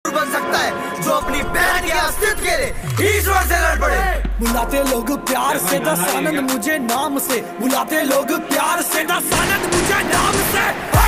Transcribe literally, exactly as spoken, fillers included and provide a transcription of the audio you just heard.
बन सकता है जो अपनी बहन के अस्तित्व के लिए ईश्वर से लड़ पड़े। बुलाते लोग प्यार से दस आनंद मुझे नाम से, बुलाते लोग प्यार से दस आनंद मुझे नाम से।